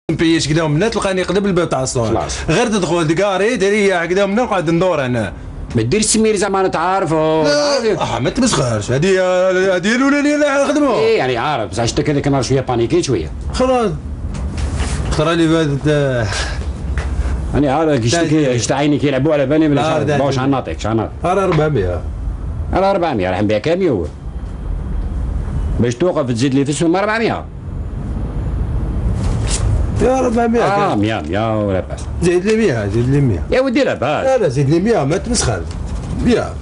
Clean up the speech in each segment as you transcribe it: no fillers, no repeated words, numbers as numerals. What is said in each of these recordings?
نبيش كدا ومنا تلقاني قدام الباب تاع الصالون غير تدخل تقاري ديري كدا ومنا نقعد ندور هنا. ما ديرش السمير زعما تعرفوا. لا ما تمسخرش هذه الاولانيه اللي نخدموها. ايه يعني عارف بصح شتا كذا كان شويه بانيكيت شويه. خلاص خطره اللي فاتت انا عارف شتا عيني كيلعبوا على بالي بلا باش نعطيك شحال نعطيك. راه 400. راه 400 راح نبيع كامل هو. باش توقف تزيد لي في السوم 400. يا 400 100 ولا باس. زيد لي 100 زيد لي 100 يا ودي لا باس. لا زيد لي 100 ما تمسخر 100.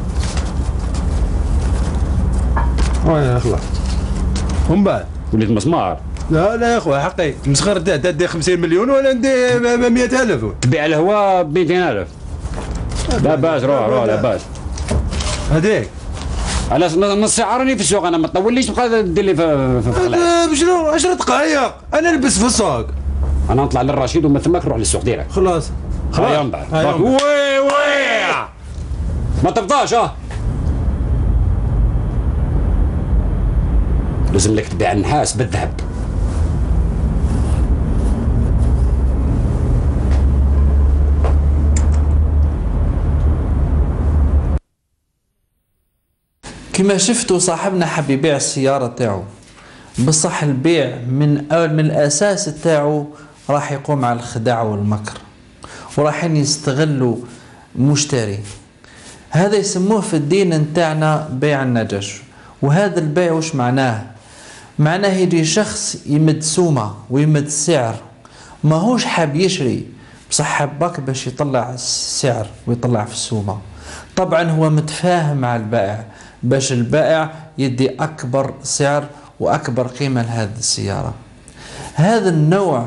وين خلاص ومن بعد وليت مسمار. لا يا خويا حقي تمسخر دي 50 مليون ولا ندي 100,000 تبيع الهواء ب 200,000. لا باس روح لا باس. هذيك علاش نص ساعه راني في السوق انا ما تطوليش تبقى دير لي في خلاص. بشنو 10 دقائق انا نلبس في السوق. انا نطلع للرشيد ومن ثمك نروح للسوق ديريكت. خلاص هيا من بعد وي ما تفضاش لازم لك تبيع النحاس بالذهب. كما شفتوا صاحبنا حب يبيع السيارة تاعو، بصح البيع من الأساس تاعو راح يقوم على الخداع والمكر وراحين يستغلوا مشتري. هذا يسموه في الدين نتاعنا بيع النجش. وهذا البيع وش معناه؟ معناه يجي شخص يمد سومة ويمد سعر ما هوش حاب يشري بصح حبك باش يطلع السعر ويطلع في السومة. طبعا هو متفاهم مع البائع باش البائع يدي أكبر سعر وأكبر قيمة لهذه السيارة. هذا النوع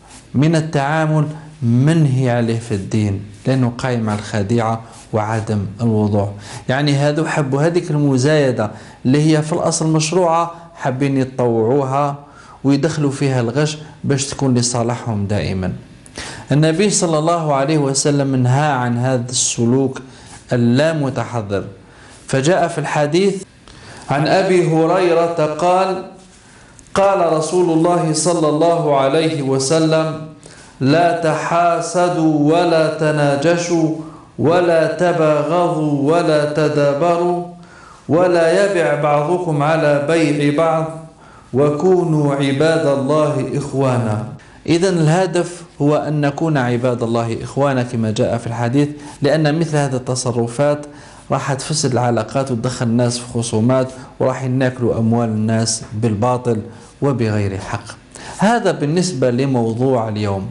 من التعامل منهي عليه في الدين لأنه قائم على الخديعة وعدم الوضوح. يعني هذو حبوا هذيك المزايدة اللي هي في الأصل مشروعة حابين يتطوعوها ويدخلوا فيها الغش باش تكون لصالحهم دائما. النبي صلى الله عليه وسلم نهى عن هذا السلوك اللامتحضر، فجاء في الحديث عن أبي هريرة قال: قال رسول الله صلى الله عليه وسلم: لا تحاسدوا ولا تناجشوا ولا تباغضوا ولا تدابروا ولا يبع بعضكم على بيع بعض وكونوا عباد الله إخوانا. إذن الهدف هو أن نكون عباد الله إخوانا كما جاء في الحديث، لأن مثل هذه التصرفات راح تفسد العلاقات وتدخل الناس في خصومات وراح يناكلوا أموال الناس بالباطل وبغير حق. هذا بالنسبة لموضوع اليوم.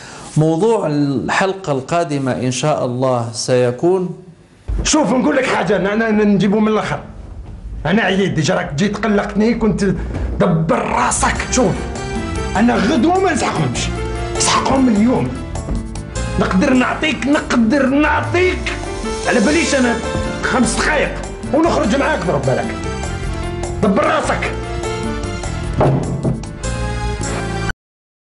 موضوع الحلقة القادمة إن شاء الله سيكون، شوف نقول لك حاجة، أنا نجيبه من الآخر. أنا عييت ديجا، راك جيت قلقتني، كنت دبر راسك. شوف أنا غدوة ما نسحقهمش، نسحقهم اليوم. نقدر نعطيك على باليش أنا 5 دقايق ونخرج معاك. ضرب بالك، دبر راسك.